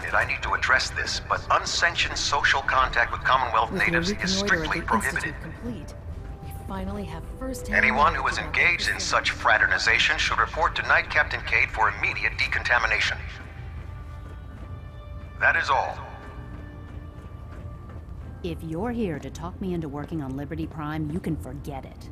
unit, I need to address this, but unsanctioned social contact with Commonwealth natives is strictly prohibited. Complete. We finally have first-hand Anyone who is knowledge about engaged in this such fraternization should report to Knight Captain Cade for immediate decontamination. That is all. If you're here to talk me into working on Liberty Prime, you can forget it.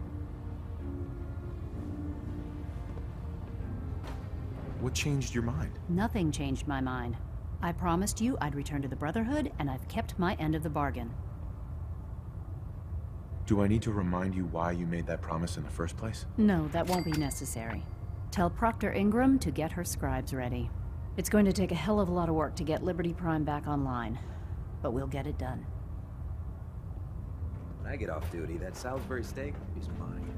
What changed your mind? Nothing changed my mind. I promised you I'd return to the Brotherhood, and I've kept my end of the bargain. Do I need to remind you why you made that promise in the first place? No, that won't be necessary. Tell Proctor Ingram to get her scribes ready. It's going to take a hell of a lot of work to get Liberty Prime back online, but we'll get it done. When I get off duty, that Salisbury steak is mine.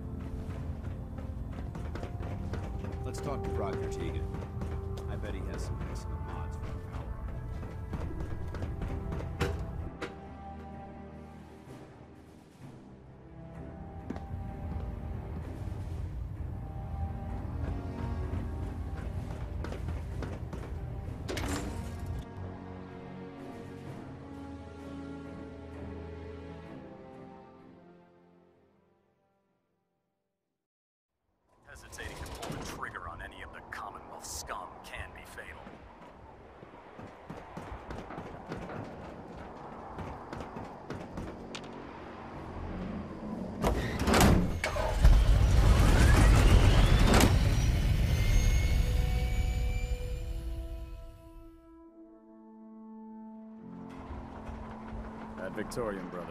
Let's talk to Proctor Tegan. I bet he has some excellent mods for our power. Hesitating to pull the trigger on any of the Commonwealth scum can be fatal. That Victorian brother.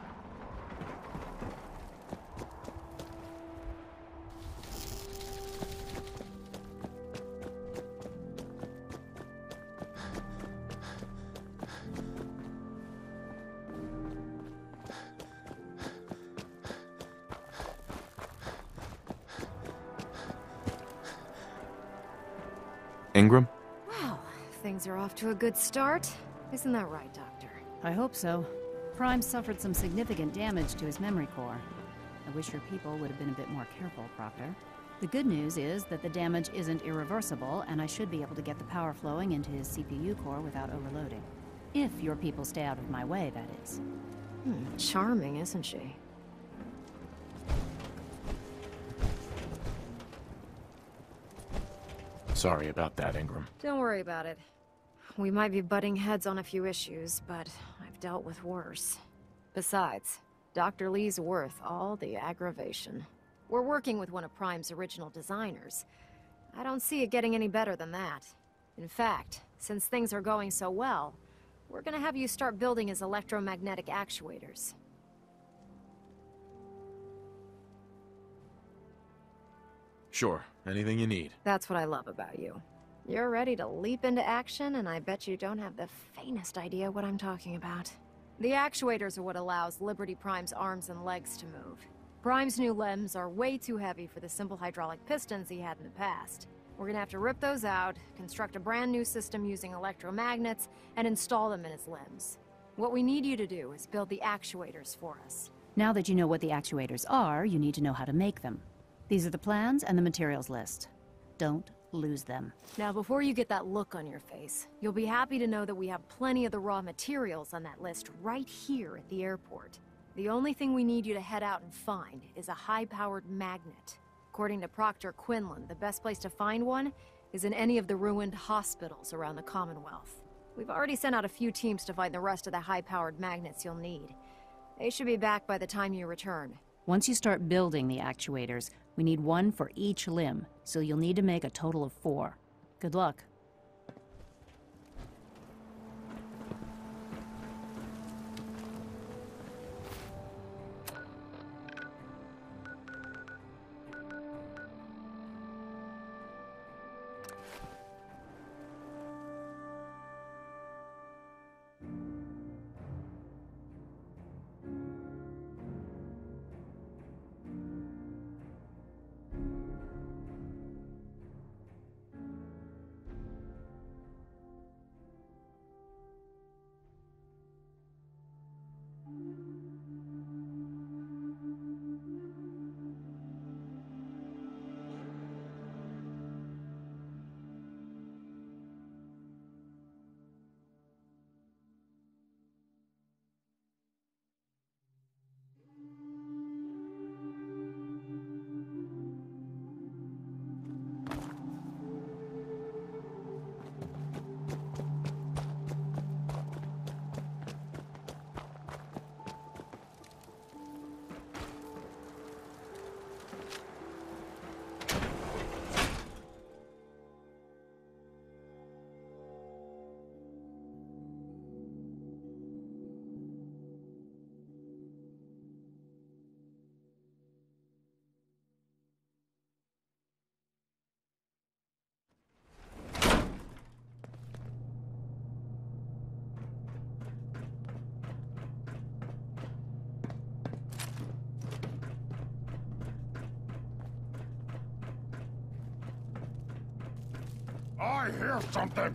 Ingram? Wow, things are off to a good start. Isn't that right, Doctor? I hope so. Prime suffered some significant damage to his memory core. I wish your people would have been a bit more careful, Proctor. The good news is that the damage isn't irreversible, and I should be able to get the power flowing into his CPU core without overloading. If your people stay out of my way, that is. Charming, isn't she? Sorry about that, Ingram. Don't worry about it. We might be butting heads on a few issues, but I've dealt with worse. Besides, Dr. Lee's worth all the aggravation. We're working with one of Prime's original designers. I don't see it getting any better than that. In fact, since things are going so well, we're gonna have you start building his electromagnetic actuators. Sure, anything you need. That's what I love about you. You're ready to leap into action, and I bet you don't have the faintest idea what I'm talking about. The actuators are what allows Liberty Prime's arms and legs to move. Prime's new limbs are way too heavy for the simple hydraulic pistons he had in the past. We're gonna have to rip those out, construct a brand new system using electromagnets, and install them in his limbs. What we need you to do is build the actuators for us. Now that you know what the actuators are, you need to know how to make them. These are the plans and the materials list. Don't lose them. Now, before you get that look on your face, you'll be happy to know that we have plenty of the raw materials on that list right here at the airport. The only thing we need you to head out and find is a high-powered magnet. According to Proctor Quinlan, the best place to find one is in any of the ruined hospitals around the Commonwealth. We've already sent out a few teams to find the rest of the high-powered magnets you'll need. They should be back by the time you return. Once you start building the actuators, we need one for each limb, so you'll need to make a total of 4. Good luck. I hear something!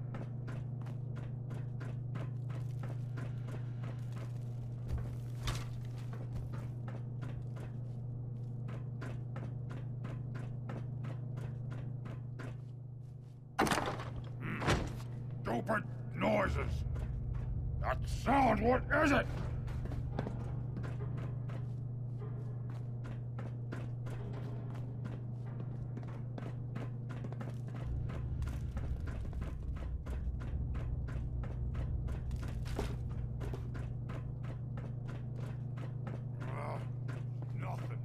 Stupid noises! That sound, what is it? Nothing.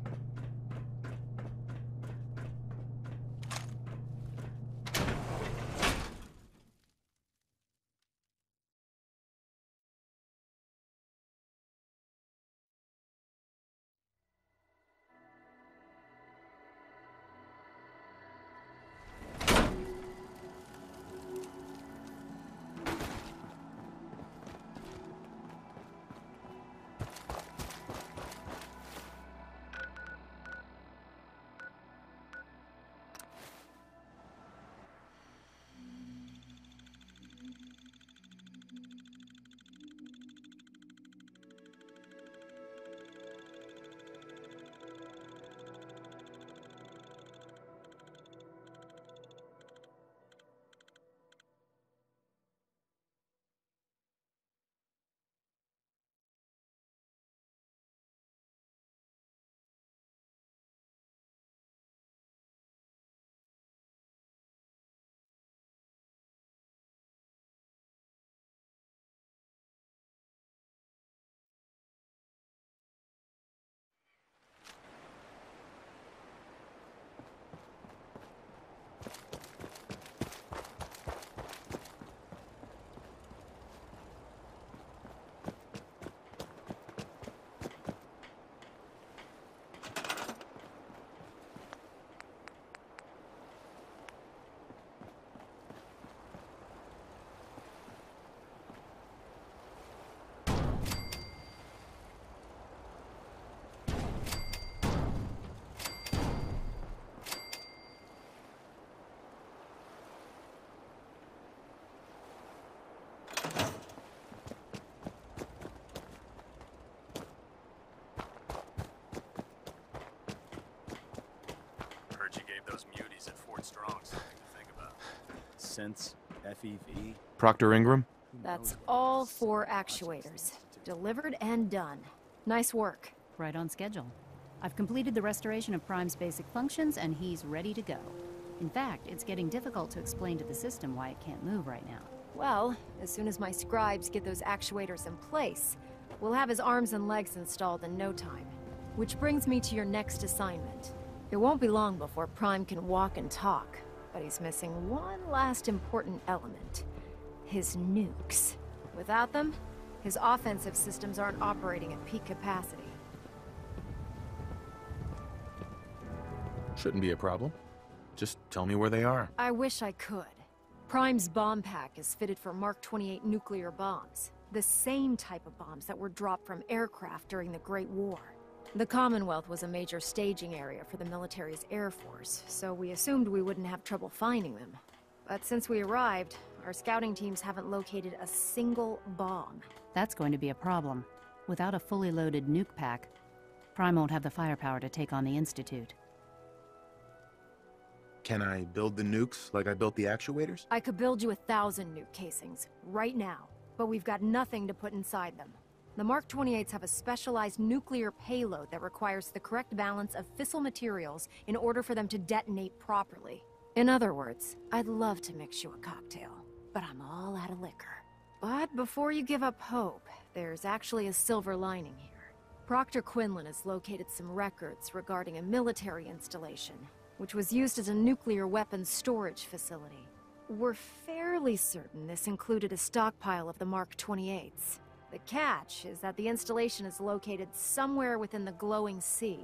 Heard you gave those muties at Fort Strong something to think about. Sense, FEV. Proctor Ingram? That's all 4 actuators. Delivered and done. Nice work. Right on schedule. I've completed the restoration of Prime's basic functions, and he's ready to go. In fact, it's getting difficult to explain to the system why it can't move right now. Well, as soon as my scribes get those actuators in place, we'll have his arms and legs installed in no time. Which brings me to your next assignment. It won't be long before Prime can walk and talk, but he's missing one last important element. His nukes. Without them, his offensive systems aren't operating at peak capacity. Shouldn't be a problem. Just tell me where they are. I wish I could. Prime's bomb pack is fitted for Mark 28 nuclear bombs. The same type of bombs that were dropped from aircraft during the Great War. The Commonwealth was a major staging area for the military's air force, so we assumed we wouldn't have trouble finding them. But since we arrived, our scouting teams haven't located a single bomb. That's going to be a problem. Without a fully loaded nuke pack, Prime won't have the firepower to take on the Institute. Can I build the nukes like I built the actuators? I could build you 1,000 nuke casings, right now, but we've got nothing to put inside them. The Mark 28s have a specialized nuclear payload that requires the correct balance of fissile materials in order for them to detonate properly. In other words, I'd love to mix you a cocktail, but I'm all out of liquor. But before you give up hope, there's actually a silver lining here. Proctor Quinlan has located some records regarding a military installation, which was used as a nuclear weapons storage facility. We're fairly certain this included a stockpile of the Mark 28s. The catch is that the installation is located somewhere within the glowing sea.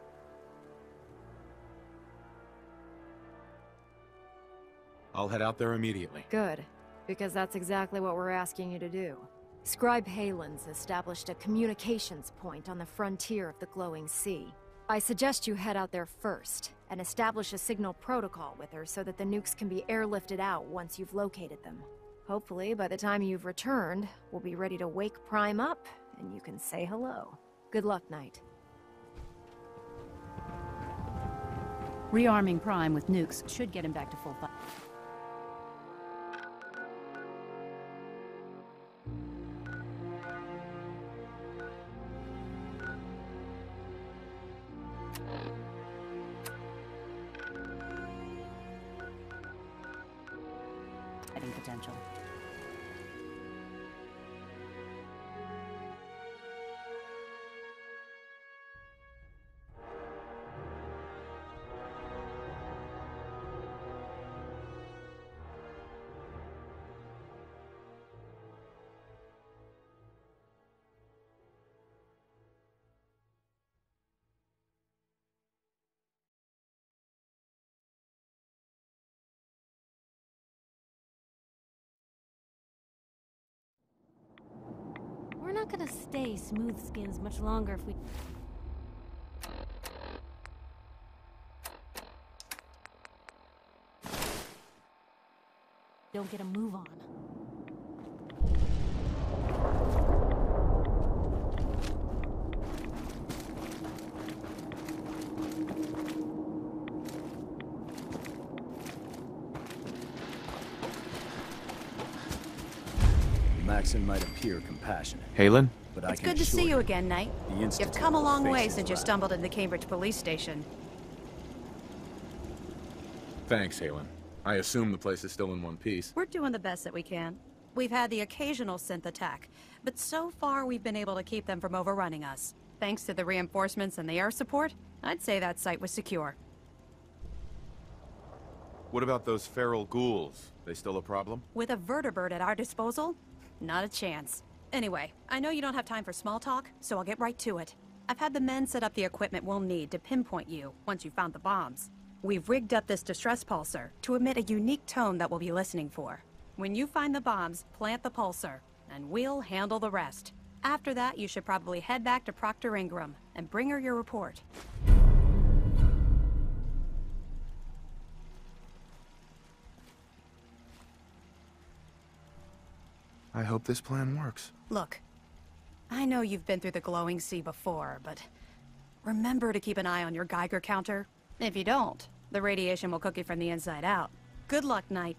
I'll head out there immediately. Good, because that's exactly what we're asking you to do. Scribe Halen's established a communications point on the frontier of the glowing sea. I suggest you head out there first. and establish a signal protocol with her so that the nukes can be airlifted out once you've located them. Hopefully, by the time you've returned, we'll be ready to wake Prime up, and you can say hello. Good luck, Knight. Rearming Prime with nukes should get him back to full fire. Potential. We're not gonna stay smooth skins much longer if we... don't get a move on. Maxon might appear compassionate. Halen? But I It's can good to assure see you again, Knight. the You've Institute come a long will way face since you its stumbled into the Cambridge police station. Thanks, Halen. I assume the place is still in one piece. We're doing the best that we can. We've had the occasional synth attack, but so far we've been able to keep them from overrunning us. Thanks to the reinforcements and the air support, I'd say that site was secure. What about those feral ghouls? They still a problem? With a vertibird at our disposal? Not a chance. Anyway, I know you don't have time for small talk, so I'll get right to it. I've had the men set up the equipment we'll need to pinpoint you once you've found the bombs. We've rigged up this distress pulsar to emit a unique tone that we'll be listening for. When you find the bombs, plant the pulsar, and we'll handle the rest. After that, you should probably head back to Proctor Ingram and bring her your report. I hope this plan works. Look, I know you've been through the glowing sea before, but remember to keep an eye on your Geiger counter. If you don't, the radiation will cook you from the inside out. Good luck, Knight.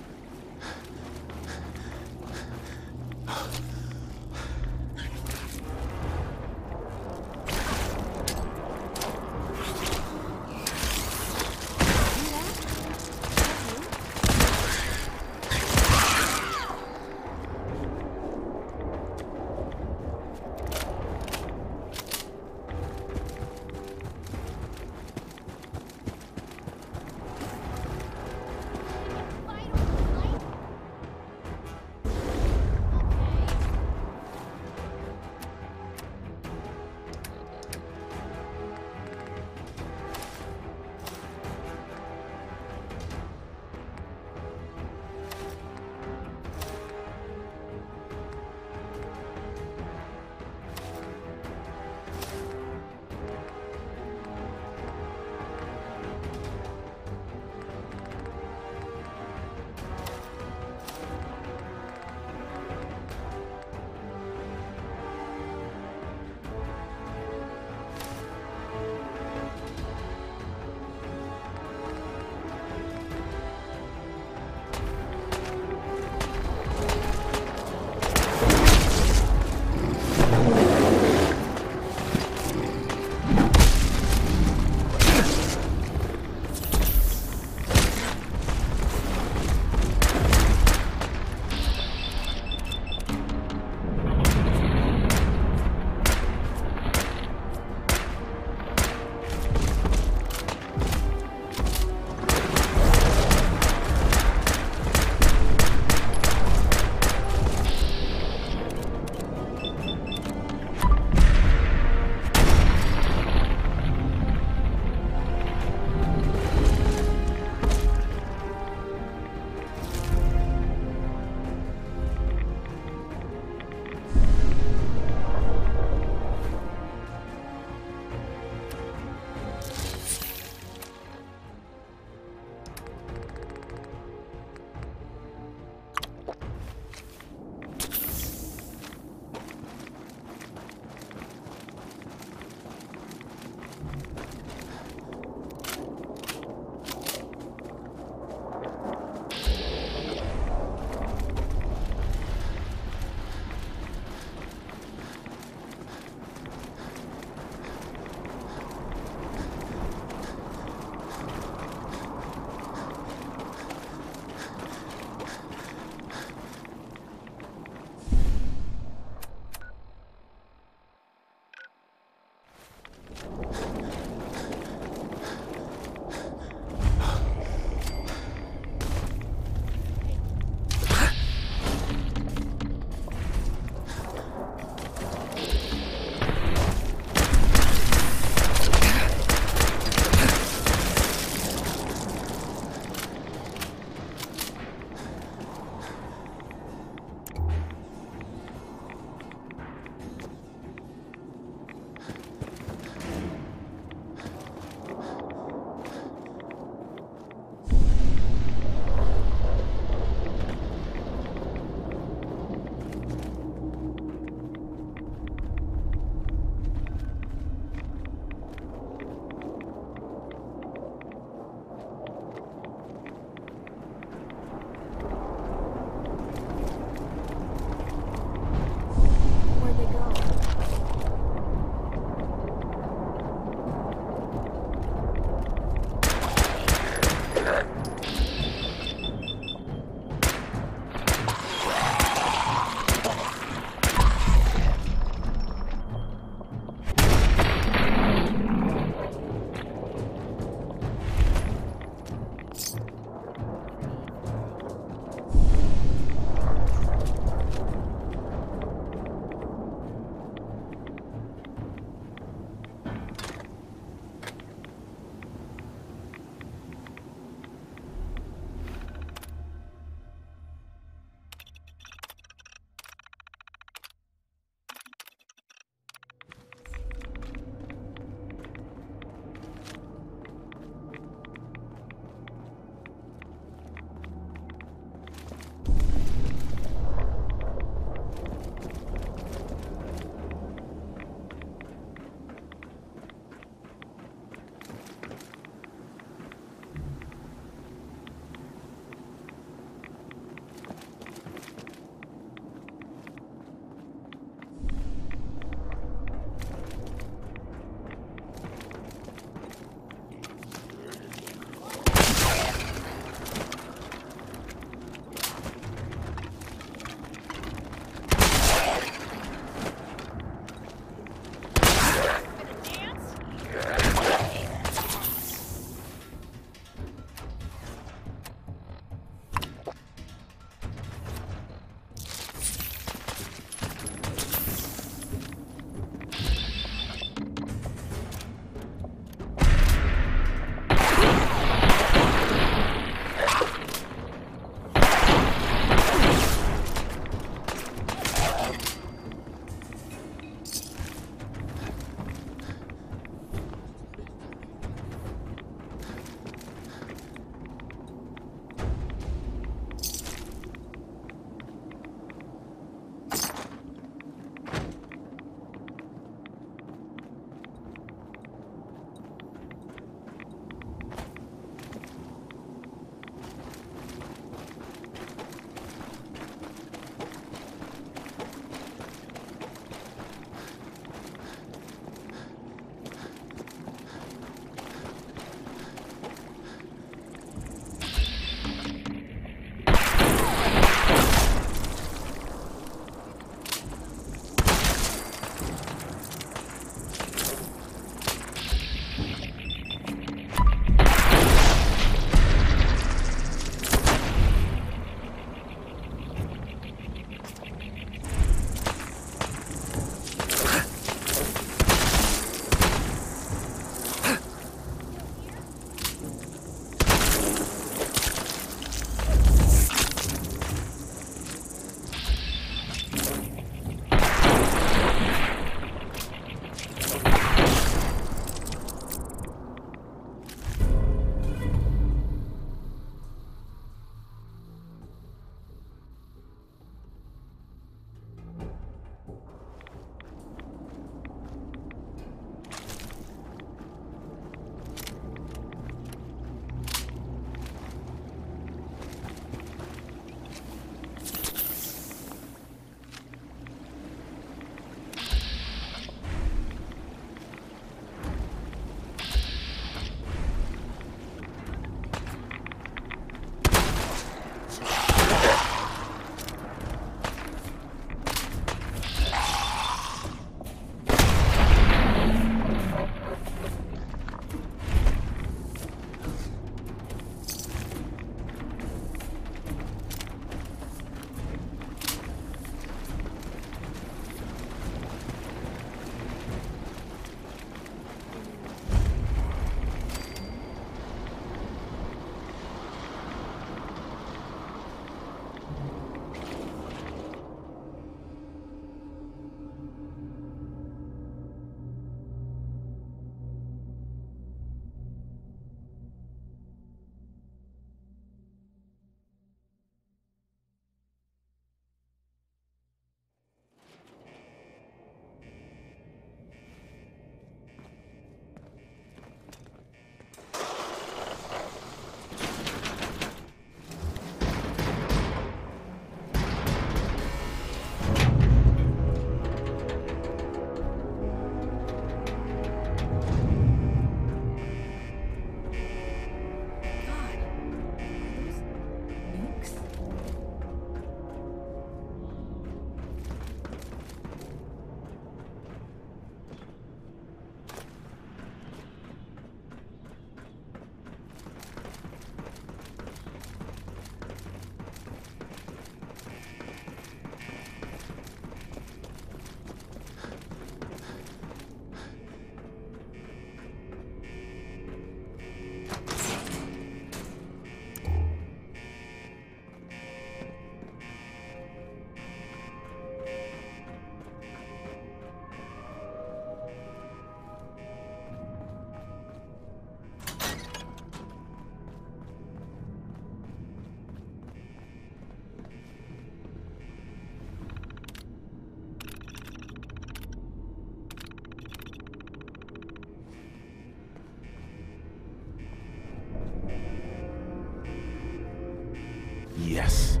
Yes.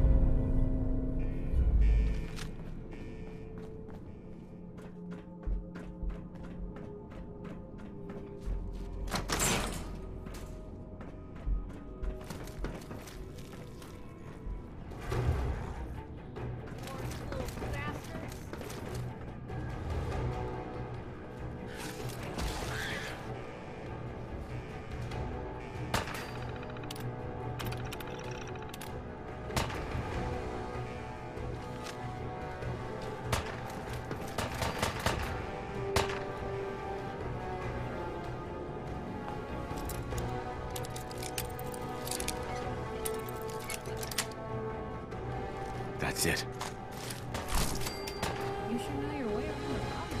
That's it. You should know your way around the property.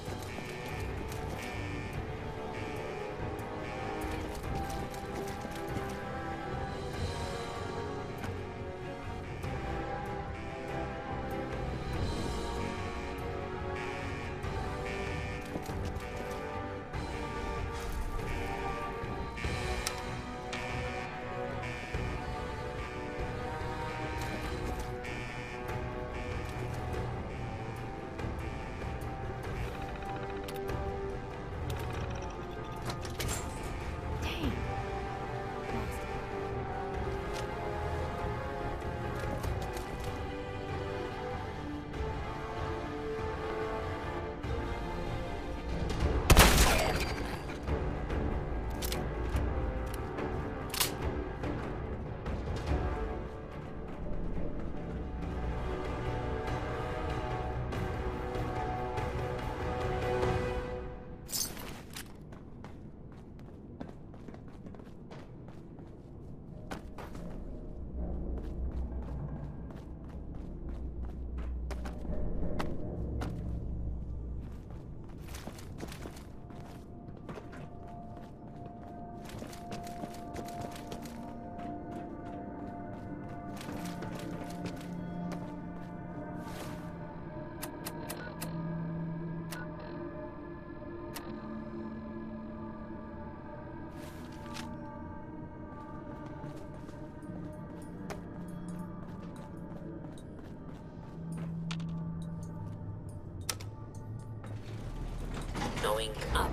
Going up.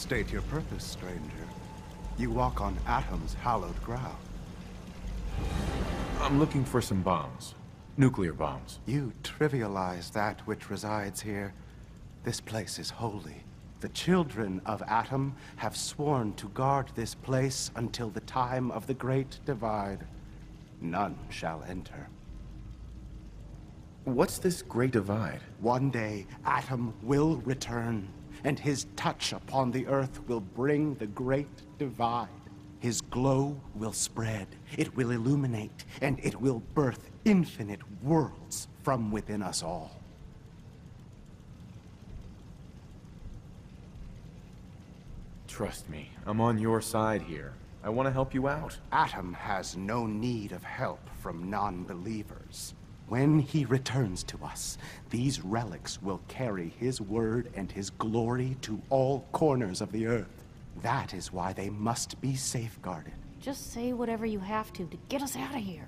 State your purpose, stranger. You walk on Atom's hallowed ground. I'm looking for some bombs. Nuclear bombs. You trivialize that which resides here. This place is holy. The children of Atom have sworn to guard this place until the time of the Great Divide. None shall enter. What's this Great Divide? One day, Atom will return, and his touch upon the Earth will bring the Great Divide. His glow will spread, it will illuminate, and it will birth infinite worlds from within us all. Trust me, I'm on your side here. I want to help you out. Atom has no need of help from non-believers. When he returns to us, these relics will carry his word and his glory to all corners of the Earth. That is why they must be safeguarded. Just say whatever you have to get us out of here.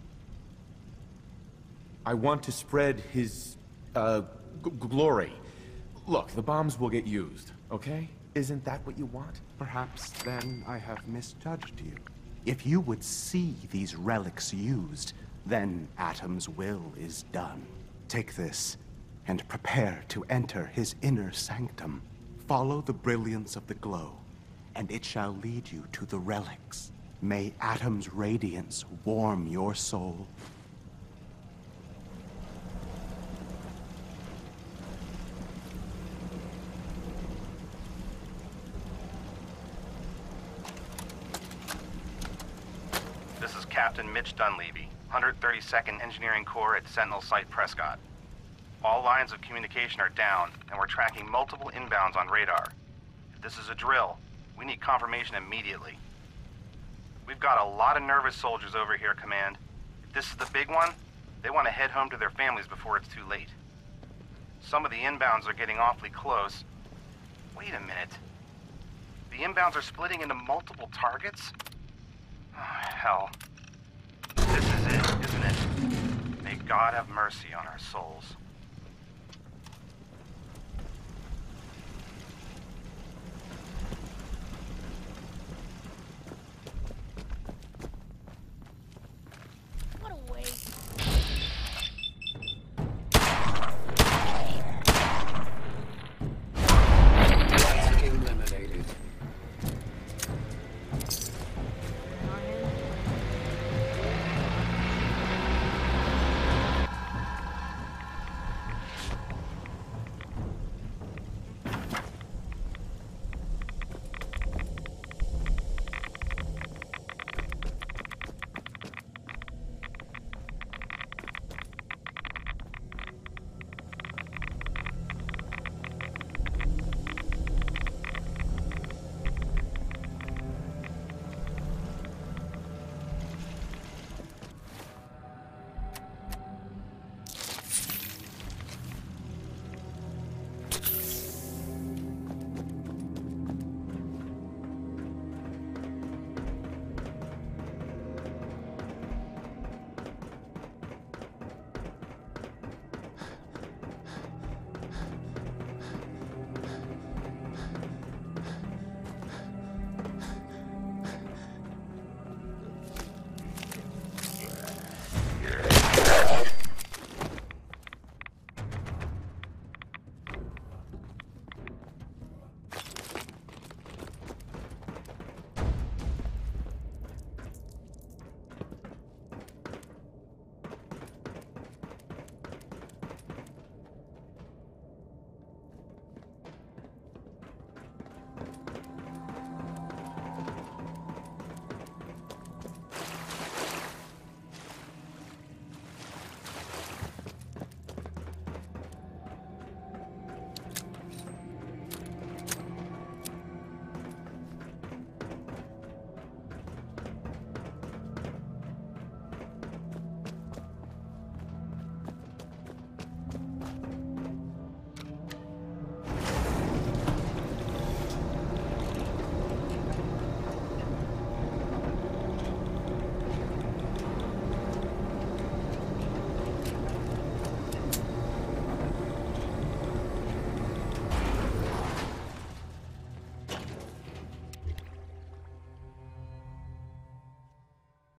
I want to spread his, glory. Look, the bombs will get used, okay? Isn't that what you want? Perhaps then I have misjudged you. If you would see these relics used, then Atom's will is done. Take this, and prepare to enter his inner sanctum. Follow the brilliance of the glow, and it shall lead you to the relics. May Atom's radiance warm your soul. This is Captain Mitch Dunleavy, 132nd Engineering Corps at Sentinel Site Prescott. All lines of communication are down, and we're tracking multiple inbounds on radar. If this is a drill, we need confirmation immediately. We've got a lot of nervous soldiers over here, Command. If this is the big one, they want to head home to their families before it's too late. Some of the inbounds are getting awfully close. Wait a minute. The inbounds are splitting into multiple targets? Oh, hell. This is it, isn't it? May God have mercy on our souls.